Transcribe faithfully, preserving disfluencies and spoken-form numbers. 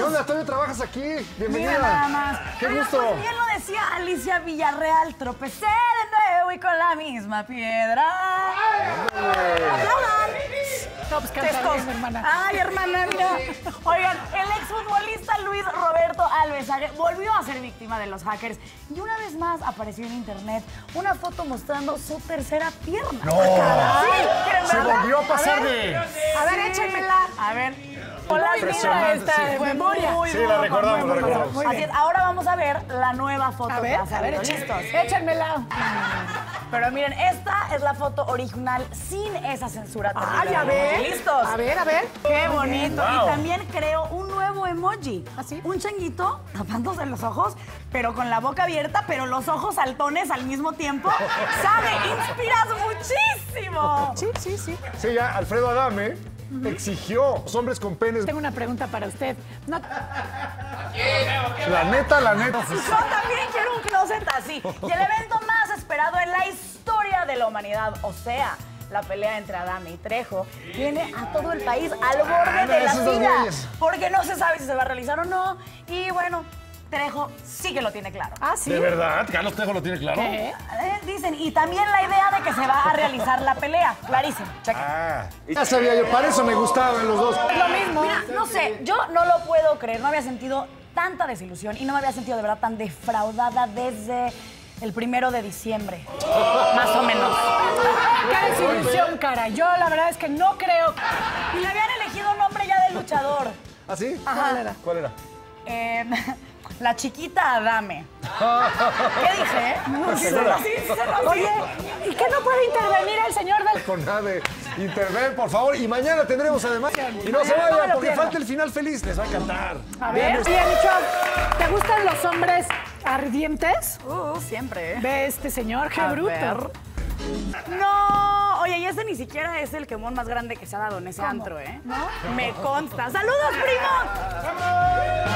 onda? ¿Todavía trabajas aquí? Bienvenida. Mira nada más. Qué Oiga, gusto. Pues bien lo decía Alicia Villarreal, tropecé de nuevo y con la misma piedra. ¡Aplaudan! No, pues canta Testos. bien, hermana. Ay, hermana, mira. Oigan, el exfutbolista Luis Roberto Alvesague volvió a ser víctima de los hackers y una vez más apareció en internet una foto mostrando su tercera pierna. No. Sí, ¿quieren Se verla? volvió a pasar ver. de... A ver, échenmela. A ver. Hola, mira Impresionante, esta sí. de memoria. Muy Sí, la buena, recordamos, muy la buena. recordamos. Muy Así bien. es, ahora vamos a ver la nueva foto A ver, que ha a ver, salido. echen- ¿Listos? échenmela. Pero miren, esta es la foto original sin esa censura terrible. Ay, a ver. ¿Listos? A ver, a ver. Qué bonito. Wow. Y también creo un nuevo emoji. ¿Ah, sí? Un changuito tapándose los ojos, pero con la boca abierta, pero los ojos saltones al mismo tiempo. ¿Sabe? Inspiras muchísimo. Sí, sí, sí. Sí, ya Alfredo Adame exigió los hombres con penes. Tengo una pregunta para usted. No, La neta, la neta. Yo también quiero un closet así. Y el evento más esperado en la historia de la humanidad, o sea, la pelea entre Adame y Trejo, tiene a todo el país al borde de la esos dos silla. güeyes. Porque no se sabe si se va a realizar o no. Y bueno, Trejo sí que lo tiene claro. ah, sí. ¿De verdad? ¿Carlos Trejo lo tiene claro? ¿Qué? Eh, dicen, y también la idea de que se va a realizar la pelea. Clarísimo. Chequen. Ah, ya sabía yo. Para eso me gustaban los dos. Lo mismo. Mira, no sé, yo no lo puedo creer. No había sentido tanta desilusión y no me había sentido de verdad tan defraudada desde el primero de diciembre. Más o menos. Qué desilusión, cara. Yo la verdad es que no creo. Y le habían elegido nombre ya de luchador. ¿Ah, sí? ¿Cuál era? ¿Cuál era? Eh, la chiquita Adame. ¿Qué dije? No sé. ¿Segura? Sí, sí, se lo Oye, ¿y qué no puede intervenir el señor del... Con nada de interven, por favor. Y mañana tendremos además. Y no se No me vayan lo porque pierdan. falta el final feliz. Les va a encantar. A ver, oye, Micho, ¿te gustan los hombres ardientes? Uh, siempre. ¿eh? Ve este señor, qué A bruto. ver. No, oye, y este ni siquiera es el quemón más grande que se ha dado en ese antro, ¿eh? ¿No? Me consta. ¡Saludos, primo!